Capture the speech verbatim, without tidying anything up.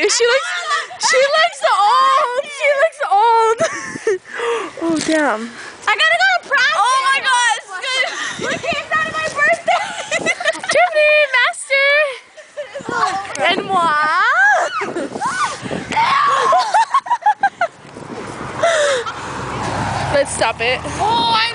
you. She looks, she looks old. She looks old. Oh damn. I gotta go to practice. Oh my gosh. Look, it's not my birthday. Tiffany, master. And moi. Let's stop it. Oh, I